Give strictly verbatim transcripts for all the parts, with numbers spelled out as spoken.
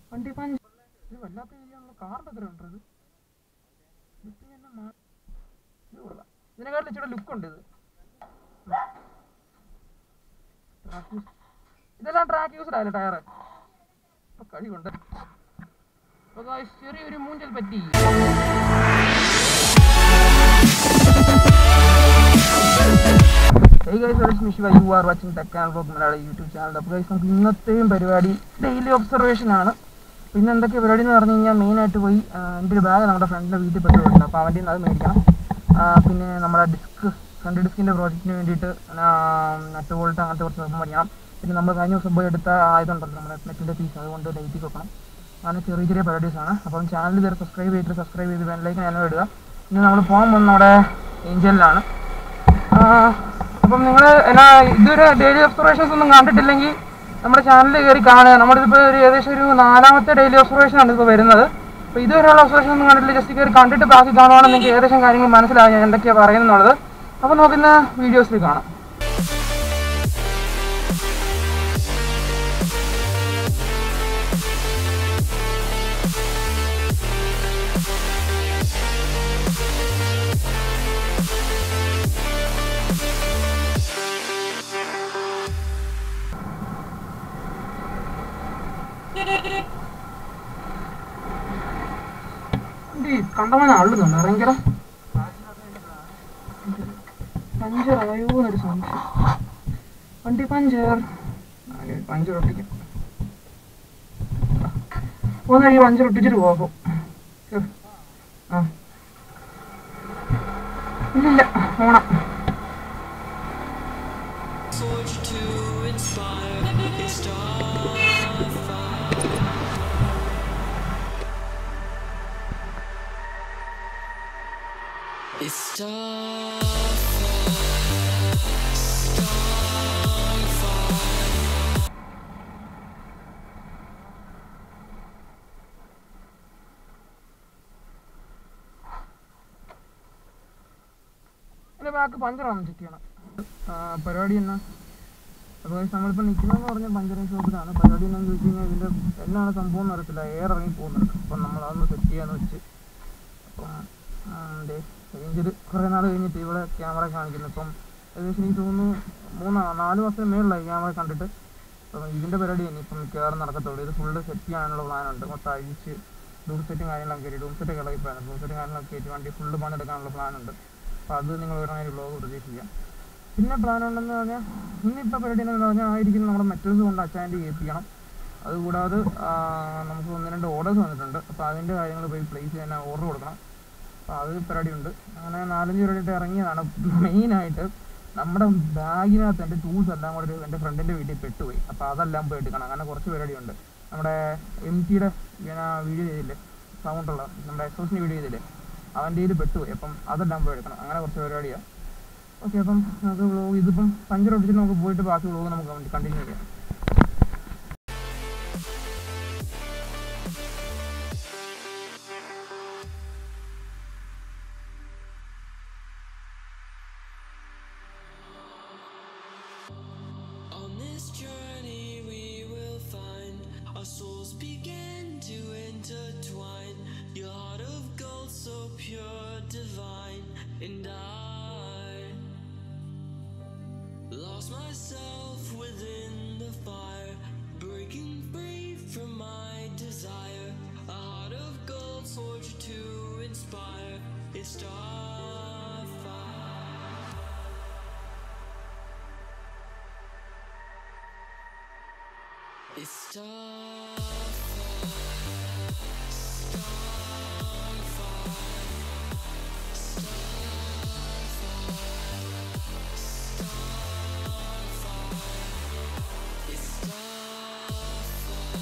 വണ്ടി പഞ്ച് ഇത് വല്ലാത്ത രീതിയിലുള്ള കാറിൻ്റെ അത്ര ഉണ്ടത്. ഇത് കൊള്ളാം, ഇതിനെക്കാട്ടിൽ ഇച്ചിരി ലുക്ക് ഉണ്ട് ഇത്. ഇതെല്ലാം ട്രാക്ക് യൂസ്ഡ് ആയില്ലേ ടയറ്, ഇപ്പൊ കഴിവുണ്ട്. ചെറിയൊരു മൂഞ്ചൽ പറ്റി. Hey guys, welcome to Shiva. You are watching Tech and Vlog Malayali YouTube channel. അപ്പോൾ ഗൈസ് നമുക്ക് ഇന്നത്തെയും പരിപാടി ഡെയിലി ഒബ്സർവേഷൻ ആണ്. പിന്നെ എന്തൊക്കെ പരിപാടി എന്ന് പറഞ്ഞു കഴിഞ്ഞാൽ മെയിനായിട്ട് പോയി എൻ്റെ ഒരു ബാഗ് നമ്മുടെ ഫ്രണ്ടിൻ്റെ വീട്ടിൽ പെട്ടുപോയിട്ടുണ്ട്. അപ്പോൾ അവൻ്റെ അത് മേടിക്കണം. പിന്നെ നമ്മുടെ ഡിസ്ക് ഫ്രണ്ട് ഡിസ്കിൻ്റെ പ്രോജക്റ്റിന് വേണ്ടിയിട്ട് നട്ട് ബോൾട്ട് അങ്ങനത്തെ കുറച്ച് ദിവസം പഠിക്കണം. പിന്നെ നമ്മൾ കഴിഞ്ഞ ദിവസം പോയി എടുത്ത ആയതുണ്ടല്ലോ നമ്മുടെ നെറ്റിൻ്റെ പീസ്, അതുകൊണ്ട് ലൈറ്റിൽ വെക്കണം. അങ്ങനെ ചെറിയ ചെറിയ പരിപാടീസാണ്. അപ്പം ചാനൽ ഇതുവരെ സബ്സ്ക്രൈബ് ചെയ്തിട്ട് സബ്സ്ക്രൈബ് ചെയ്ത് ബെല്ലൈക്കൻ ഞാൻ ഇടുക. ഇന്ന് നമ്മൾ പോകാൻ പോകുന്ന നമ്മുടെ ഏഞ്ചലിലാണ്. അപ്പം നിങ്ങൾ എന്നാ ഇതുവരെ ഡെയിലി ഒബ്സർവേഷൻസ് ഒന്നും കണ്ടിട്ടില്ലെങ്കിൽ നമ്മുടെ ചാനലിൽ കയറി കാണുക. നമ്മളിതിപ്പോൾ ഒരു ഏകദേശം ഒരു നാലാമത്തെ ഡെയിലി ഒബ്സർവേഷനാണ് ഇപ്പോൾ വരുന്നത്. അപ്പോൾ ഇതുവരെയുള്ള ഒബ്സർവേഷൻ ഒന്നും കണ്ടിട്ടില്ല, ജസ്റ്റ് കയറി കണ്ടിട്ട് ബാക്കി കാണുവാണെങ്കിൽ നിങ്ങൾക്ക് ഏകദേശം കാര്യങ്ങൾ മനസ്സിലാകും ഞാൻ എന്തൊക്കെയാണ് പറയുന്നത്. അപ്പോൾ നമുക്കിന്ന് വീഡിയോസിൽ കാണാം. കണ്ടമാനം അള്ളുന്നുണ്ട്, ഇറങ്ങിക്കട പഞ്ചറായോന്നൊരു സംശയം. വണ്ടി പഞ്ചർ പഞ്ചർ ഒട്ടിക്കും പോന്ന ഈ പഞ്ചർ ഒട്ടിച്ചിട്ട് പോകും. ആ ഇല്ല ഓണം It's Starfire, എൻ്റെ ബാക്ക് പഞ്ചറാണെന്ന് ചെക്ക് ചെയ്യണം. പരിപാടി എന്നാ അപ്പോൾ നമ്മളിപ്പോൾ നിൽക്കുന്നതെന്ന് പറഞ്ഞാൽ പഞ്ചറിങ് ഷോപ്പിലാണ്. പരിപാടി എന്നാന്ന് ചോദിച്ചു കഴിഞ്ഞാൽ ഇതിൻ്റെ എന്നാണ് സംഭവം എന്ന് അറിയത്തില്ല, എയർ ഇറങ്ങി പോകുന്നുണ്ട്. അപ്പം നമ്മൾ അതൊന്ന് സെറ്റ് ചെയ്യാന്ന് വെച്ച് അപ്പം റേഞ്ചിൽ കുറേ നാൾ കഴിഞ്ഞിട്ട് ഇവിടെ ക്യാമറ കാണിക്കുന്നു. ഇപ്പം ഏകദേശം എനിക്ക് തോന്നുന്നു മൂന്ന് നാല് മാസത്തിന് മേളിലായി ക്യാമറ കണ്ടിട്ട്. അപ്പം ഇതിൻ്റെ പരിപാടി തന്നെ ഇപ്പം മിക്കവാറും നടക്കത്തുള്ളൂ. ഇത് ഫുള്ള് സെറ്റ് ചെയ്യാനുള്ള പ്ലാനുണ്ട്. മൊത്തം അഴിച്ച് ഡൂം സെറ്റും കാര്യങ്ങളൊക്കെ കയറ്റി ഡൂം സെറ്റ് ഇളകിപ്പോയാണ് ഡൂം സെറ്റും കാര്യങ്ങളൊക്കെ കയറ്റി വണ്ടി ഫുള്ള് പണിയെടുക്കാനുള്ള പ്ലാനുണ്ട്. അപ്പോൾ അത് നിങ്ങൾ ഒരു വ്ലോഗ് പ്രതീക്ഷിക്കാം. പിന്നെ പ്ലാനുണ്ടെന്ന് പറഞ്ഞാൽ ഇന്നിപ്പോൾ പരിപാടി എന്ന് പറഞ്ഞാൽ ആയിരിക്കും നമ്മുടെ മെറ്റൽസ് കൊണ്ട് അച്ചാൻഡ് ചെയ്യിപ്പിക്കണം. അതുകൂടാതെ നമുക്ക് ഒന്ന് രണ്ട് ഓർഡേഴ്സ് വന്നിട്ടുണ്ട്. അപ്പോൾ അതിൻ്റെ കാര്യങ്ങൾ പോയി പ്ലേസ് ചെയ്യാൻ ഓർഡർ കൊടുക്കണം. അപ്പോൾ അത് പരിപാടിയുണ്ട്. അങ്ങനെ നാലഞ്ച് പരിപാടിയിട്ട് ഇറങ്ങിയതാണ്. മെയിനായിട്ട് നമ്മുടെ ബാഗിനകത്ത് എൻ്റെ ടൂൾസ് എല്ലാം കൂടെ ഒരു എൻ്റെ ഫ്രണ്ടിൻ്റെ വീട്ടിൽ പെട്ടുപോയി. അപ്പോൾ അതെല്ലാം പോയി എടുക്കണം. അങ്ങനെ കുറച്ച് പരിപാടിയുണ്ട്. നമ്മുടെ എം ടിയുടെ വീഡിയോ ചെയ്തില്ലേ, സൗണ്ടുള്ള നമ്മുടെ എക്സോസിൻ്റെ വീഡിയോ ചെയ്തില്ലേ, അവൻ്റെ ഇതിൽ പെട്ടുപോയി. അപ്പം അതെല്ലാം പോയി എടുക്കണം. അങ്ങനെ കുറച്ച് പരിപാടിയാണ്. ഓക്കെ, അപ്പം നമുക്ക് വ്ലോഗ് ഇതിപ്പം പഞ്ചർ ഒട്ടിച്ചിട്ട് നമുക്ക് പോയിട്ട് ബാക്കി വ്ലോഗ് നമുക്ക് കണ്ടിന്യൂ ചെയ്യാം. souls begin to intertwine, your heart of gold so pure, divine, and I lost myself within the fire, breaking free from my desire, a heart of gold forged to inspire, it's Starfire. It's Starfire, Starfire, Starfire, it's Starfire,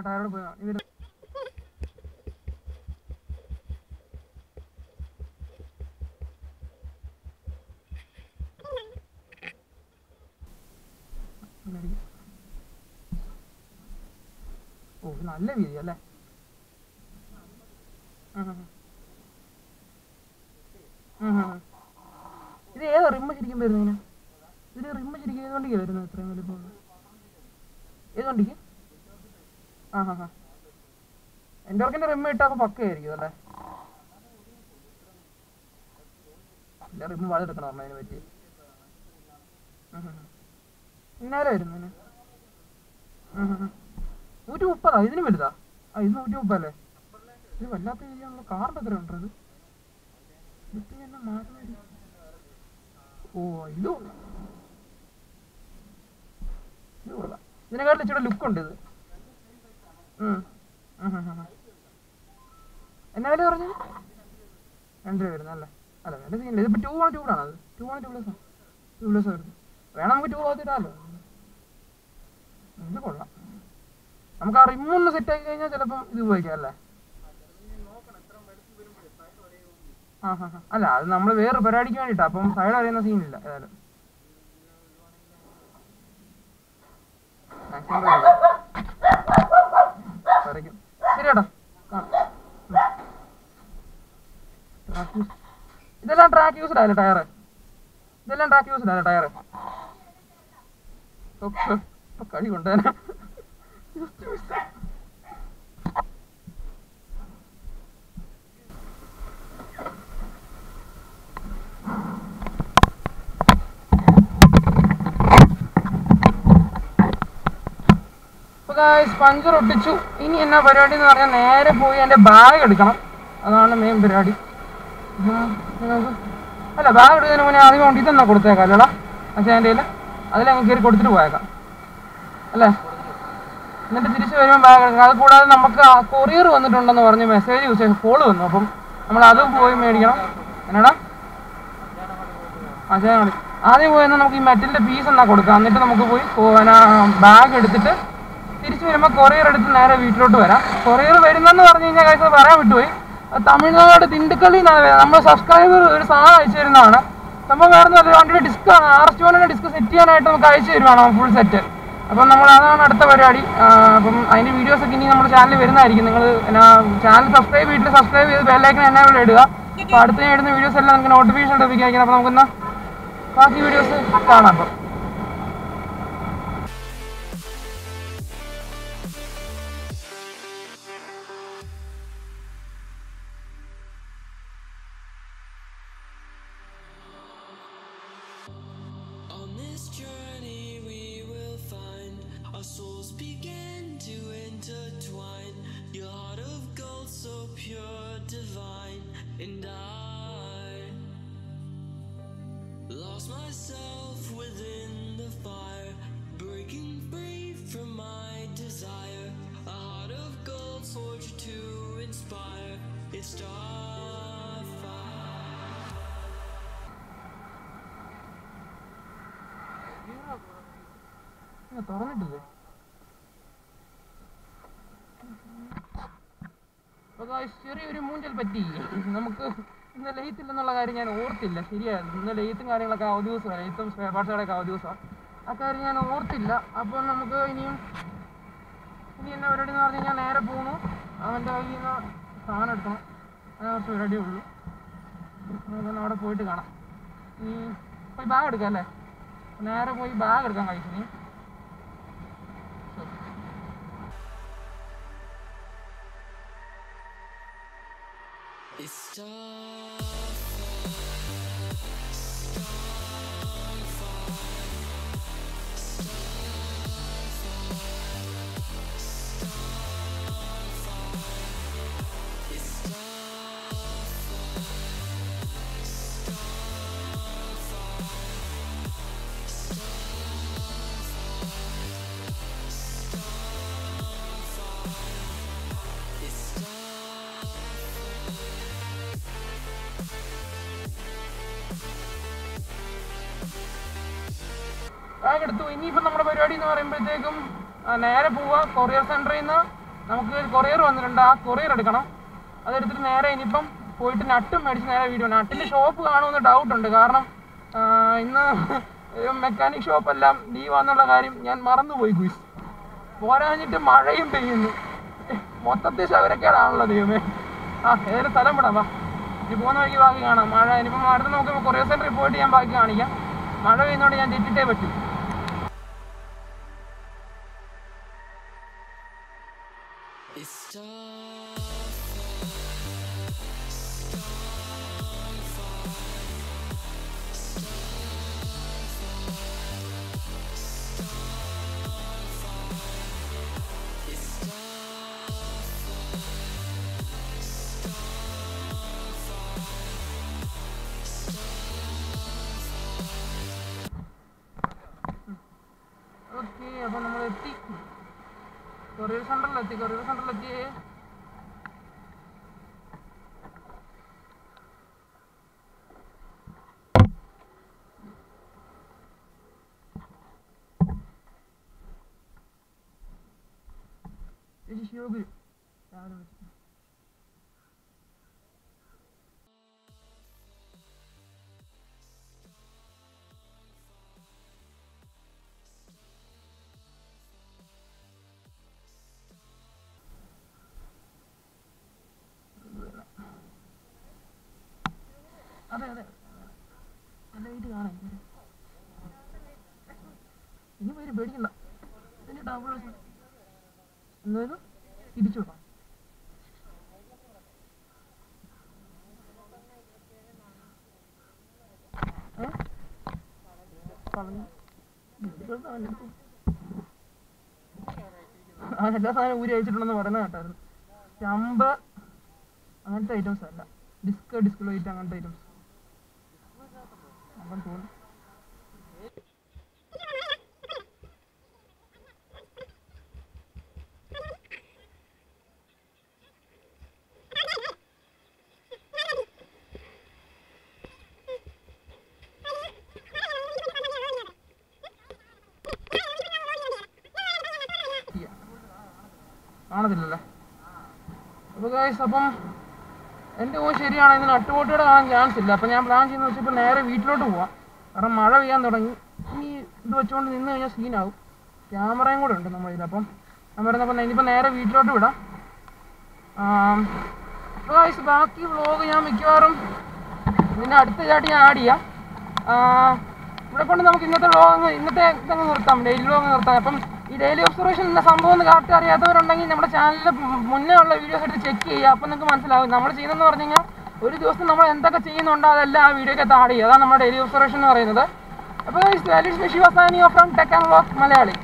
ആ ടയറോട് പോയി ഇവര് ഓ നല്ല വീതി അല്ലേ? ഇത് ഏതാ റിമ്മ ശരിക്കും വരുന്നതിന്? ഇതിന് റിമ്മ ശരിക്കും ഏത് വണ്ടിക്കാണ് വരുന്നത് ഇത്രയും വലിപ്പം? ഏത് വണ്ടിക്ക്? ആ ഹാ ഹാ എൻ്റെ വർക്കിൻ്റെ റിമ്മ ഇട്ടാൽ പക്കയായിരിക്കും അല്ലേ? ഇല്ല റിമ്മ് വളരെടുക്കണം പറഞ്ഞ അതിനെ പറ്റി. ഇന്നാലെ വരുന്നതിന് നൂറ്റി മുപ്പതാ? ഇതിനും വലുതാ? ആ ഇത് നൂറ്റി മുപ്പതല്ലേ? ഇത് വല്ലാത്ത രീതിയിലുള്ള കാറിൻ്റെ എത്ര ഉണ്ടോ ഇത്? ഇത് തന്നെ മാറുന്ന ഓ ഇത് കൊള്ളാം, ഇത് കൊള്ളാം. ഇതിനെക്കാട്ടിൽ ഇച്ചിരി ലുക്ക് ഉണ്ട് ഇത്. എന്നാ വില പറഞ്ഞത്? രണ്ട് രൂപ വരുന്നല്ലേ? അല്ല വില സീനില്ല. ഇതിപ്പോൾ ടൂ ആണ് ട്യൂബാണ് അത്? ടൂ ആണ് ട്യൂബ്ലെസ്സാണ്? ട്യൂബ്ലെസ് വരുന്നത് വേണം നമുക്ക് ടൂ ആകത്തിടാമല്ലോ. ഇത് കൊള്ളാം. നമുക്ക് ആ റിമ്മൊന്ന് സെറ്റ് ആക്കി കഴിഞ്ഞാൽ ചിലപ്പം ഇത് ഉപയോഗിക്കാം അല്ലേ? ആ ഹാ ഹാ അല്ല അത് നമ്മൾ വേറെ പരിപാടിക്ക് വേണ്ടിയിട്ടാണ്. അപ്പം സൈഡ് അറിയുന്ന സീനില്ല ഏതായാലും. വരയ്ക്കും ശരി ചേട്ടാ. ഇതെല്ലാം ട്രാക്ക് യൂസ്ഡ് ആയല്ലേ ടയറ്? ഇതെല്ലാം ട്രാക്ക് യൂസ്ഡ് ആയല്ലേ ടയറ്? ഇപ്പൊ കഴി കൊണ്ടുവരാ പഞ്ചർ ഒട്ടിച്ചു. ഇനി എന്നാ പരിപാടി എന്ന് പറഞ്ഞാൽ നേരെ പോയി എൻ്റെ ബാഗ് എടുക്കണം. അതാണ് മെയിൻ പരിപാടി. അല്ല ബാഗ് എടുക്കുന്നതിന് മുന്നേ ആദ്യം കൊണ്ട് ഇതെന്നാ കൊടുത്തേക്കാം അല്ലടാ പക്ഷേ എൻ്റെ കയ്യിൽ അതിലങ്ങ് കയറി കൊടുത്തിട്ട് പോയേക്കാം അല്ലേ? എന്നിട്ട് തിരിച്ച് വരുമ്പോൾ ബാഗ് എടുക്കാം. അത് കൂടാതെ നമുക്ക് കൊറിയർ വന്നിട്ടുണ്ടെന്ന് പറഞ്ഞ് മെസ്സേജ് യൂസ് ചെയ്ത് കോള് വന്നു. അപ്പം നമ്മൾ അതും പോയി മേടിക്കണം. എന്നാടാ ആ ചേട്ടാ ആദ്യം പോയി എന്നാൽ നമുക്ക് ഈ മെറ്റലിൻ്റെ പീസ് എന്നാ കൊടുക്കാം. എന്നിട്ട് നമുക്ക് പോയി ബാഗ് എടുത്തിട്ട് തിരിച്ച് വരുമ്പോൾ കൊറിയർ എടുത്ത് നേരെ വീട്ടിലോട്ട് വരാം. കൊറിയർ വരുന്നെന്ന് പറഞ്ഞു കഴിഞ്ഞാൽ കാഴ്ച പറയാൻ വിട്ടുപോയി. തമിഴ്നാട് ദിണ്ടുക്കല്ലിൽ നിന്നാണ് വരുന്നത്. നമ്മൾ സബ്സ്ക്രൈബർ ഒരു സാധനം അയച്ചു തരുന്നതാണ്. സംഭവം വേറെ ഒന്നും വണ്ടിയുടെ ഡിസ്ക്കാണ്. ആർ എസ് ടുവിൻ്റെ ഡിസ്ക് സെറ്റ് ചെയ്യാനായിട്ട് നമുക്ക് അയച്ചു തരുവാണ് ഫുൾ സെറ്റ്. അപ്പം നമ്മൾ അതാണ് അടുത്ത പരിപാടി. അപ്പം അതിൻ്റെ വീഡിയോസൊക്കെ ഇനി നമ്മുടെ ചാനലിൽ വരുന്നതായിരിക്കും. നിങ്ങൾ ചാനൽ സബ്സ്ക്രൈബ് വീട്ടിൽ സബ്സ്ക്രൈബ് ചെയ്ത് ബെല്ലൈക്കൻ എന്നെ ഇവിടെ ഇടുക. അപ്പോൾ അടുത്ത ഞാൻ ഇടുന്ന വീഡിയോസ് എല്ലാം നമുക്ക് നോട്ടിഫിക്കേഷൻ ലഭിക്കും. അപ്പോൾ നമുക്കെന്നാൽ ബാക്കി വീഡിയോസ് കാണാം. അപ്പം souls begin to intertwine, your heart of gold so pure, divine, and I lost myself within the fire, breaking free from my desire, a heart of gold forged to inspire, it's starfire. തുറന്നിട്ടില്ലേ? ചെറിയൊരു മൂഞ്ചൽ പറ്റി. നമുക്ക് ഇന്ന് ലെയ്ത്തില്ലെന്നുള്ള കാര്യം ഞാൻ ഓർത്തില്ല. ശരിയായിരുന്നു, ഇന്ന് ലെയ്ത്തും കാര്യങ്ങളൊക്കെ അവധി ദിവസമാണ്. ലെയ്ത്തും സ്പെയർ പാർട്സുകളൊക്കെ അവധി ദിവസമാണ്. ആ കാര്യം ഞാൻ ഓർത്തില്ല. അപ്പോൾ നമുക്ക് ഇനിയും ഇനി എന്നെ പരിപാടി എന്ന് പറഞ്ഞു കഴിഞ്ഞാൽ നേരെ പോകണു. അവൻ്റെ കയ്യിൽ നിന്ന് സാധനം എടുക്കണം. അങ്ങനെ കുറച്ച് പരിപാടിയേ ഉള്ളൂ. നമുക്കൊന്ന് അവിടെ പോയിട്ട് കാണാം. ഈ പോയി ബാഗ് എടുക്കാം അല്ലേ? നേരെ പോയി ബാഗ് എടുക്കാൻ കഴിച്ചു. It's starfire, starfire, starfire, it's bag എടുത്തു. ഇനിയിപ്പം നമ്മുടെ പരിപാടി എന്ന് പറയുമ്പോഴത്തേക്കും നേരെ പോവുക കൊറിയർ സെൻറ്ററിൽ നിന്ന് നമുക്ക് കൊറിയർ വന്നിട്ടുണ്ട്, ആ കൊറിയർ എടുക്കണം. അതെടുത്തിട്ട് നേരെ ഇനിയിപ്പം പോയിട്ട് നട്ടും മേടിച്ച് നേരെ വീഡിയോ. നട്ടിൻ്റെ ഷോപ്പ് കാണുമെന്ന് ഡൗട്ടുണ്ട്, കാരണം ഇന്ന് മെക്കാനിക് ഷോപ്പെല്ലാം ലീവാന്നുള്ള കാര്യം ഞാൻ മറന്നുപോയി. കുയിസ് പോരാഞ്ഞിട്ട് മഴയും പെയ്യുന്നു, മൊത്തത്തിൽ ശവരക്കേടാണല്ലോ ദൈവമേ. ആ ഏതെങ്കിലും സ്ഥലം വിടാം, വാ ഈ പോകുന്ന വഴിക്ക് ബാക്കി കാണാം. മഴ ഇനിയിപ്പം അടുത്ത് നമുക്ക് കൊറിയർ സെൻറ്ററിൽ പോയിട്ട് ഞാൻ ബാക്കി കാണിക്കാം. മഴ പെയ്യുന്നതുകൊണ്ട് ഞാൻ തെറ്റിട്ടേ പറ്റും. ഓക്കെ, അപ്പോൾ നമ്മൾ എത്തി, കൊറിയർ സെൻറ്ററിലെത്തി. കൊറിയർ സെൻറ്ററിലെത്തിയേ ശിവഗുരു രാവിലെ വെച്ചു. അതെ അതെ നല്ല വീട്ടിൽ കാണാൻ ഇനി പേര് പേടിക്കണ്ട. ഇതിൻ്റെ ഡബിൾ എന്തായാലും തിരിച്ചു വിടാം. ഏ പറഞ്ഞു അവൻ എല്ലാ സാധനം ഊരി അയച്ചിട്ടുണ്ടെന്ന് പറയുന്നത് കേട്ടായിരുന്നു. ചമ്പ് അങ്ങനത്തെ ഐറ്റംസ് അല്ല, ഡിസ്ക് ഡിസ്ക് ലൈറ്റ് അങ്ങനത്തെ ഐറ്റംസ് അപ്പം തോന്നുന്നു. കാണത്തില്ലല്ലേ. അപ്പോൾ ഗൈസ്, അപ്പം എൻ്റെ ഊഹം ശരിയാണ്, ഇന്ന് നട്ടുപോട്ടിയുടെ കാണാൻ ചാൻസ് ഇല്ല. അപ്പം ഞാൻ പ്ലാൻ ചെയ്യുന്നത് വെച്ചപ്പോൾ നേരെ വീട്ടിലോട്ട് പോവാം, കാരണം മഴ പെയ്യാൻ തുടങ്ങി. ഇനി ഇത് വെച്ചുകൊണ്ട് നിന്ന് കഴിഞ്ഞാൽ സീനാവും. ക്യാമറയും കൂടെ ഉണ്ട് നമ്മളിതിൽ. അപ്പം ഞാൻ പറയുന്നപ്പോൾ ഇനിയിപ്പോൾ നേരെ വീട്ടിലോട്ട് വിടാം. അപ്പോൾ ഗൈസ്, ബാക്കി വ്ളോഗ് ഞാൻ മിക്കവാറും പിന്നെ അടുത്ത ചാട്ടി ഞാൻ ആഡ് ചെയ്യാം. ഇവിടെ കൊണ്ട് നമുക്ക് ഇന്നത്തെ വ്ളോഗ് ഇന്നത്തെ ഇതങ്ങ് നിർത്താം, ഡെയിലി വ്ളോഗ് നിർത്താം. അപ്പം ഈ ഡെയിലി ഒബ്സർവേഷൻ എന്ന സംഭവം ഒന്ന് കറക്റ്റ് അറിയാത്തവരുണ്ടെങ്കിൽ നമ്മുടെ ചാനലിൽ മുന്നേ ഉള്ള വീഡിയോസ് എടുത്ത് ചെക്ക് ചെയ്യുക. അപ്പം നിങ്ങൾക്ക് മനസ്സിലാവും നമ്മൾ ചെയ്യുന്നതെന്ന് പറഞ്ഞു കഴിഞ്ഞാൽ ഒരു ദിവസം നമ്മൾ എന്തൊക്കെ ചെയ്യുന്നുണ്ടോ അതെല്ലാം ആ വീഡിയോയ്ക്ക് ആഡ് ചെയ്യുക. അതാണ് നമ്മുടെ ഡെയിലി ഒബ്സർവേഷൻ എന്ന് പറയുന്നത്. അപ്പോൾ ശിവസാനിയോ from tech and vlog Malayali.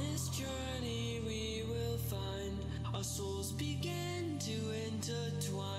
Souls begin to intertwine.